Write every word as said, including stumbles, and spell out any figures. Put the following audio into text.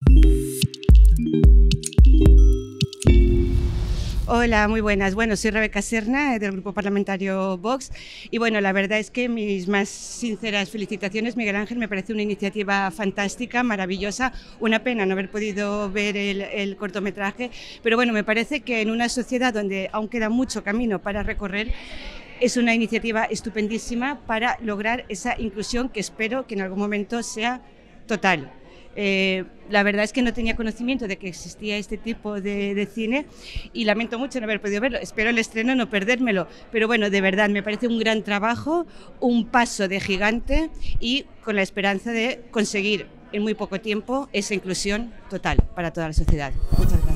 Hola, muy buenas. Bueno, soy Rebeca Serna, del Grupo Parlamentario Vox, y bueno, la verdad es que mis más sinceras felicitaciones, Miguel Ángel. Me parece una iniciativa fantástica, maravillosa. Una pena no haber podido ver el, el cortometraje, pero bueno, me parece que en una sociedad donde aún queda mucho camino para recorrer, es una iniciativa estupendísima para lograr esa inclusión que espero que en algún momento sea total. Eh, la verdad es que no tenía conocimiento de que existía este tipo de, de cine y lamento mucho no haber podido verlo. Espero el estreno no perdérmelo, pero bueno, de verdad me parece un gran trabajo, un paso de gigante y con la esperanza de conseguir en muy poco tiempo esa inclusión total para toda la sociedad. Muchas gracias.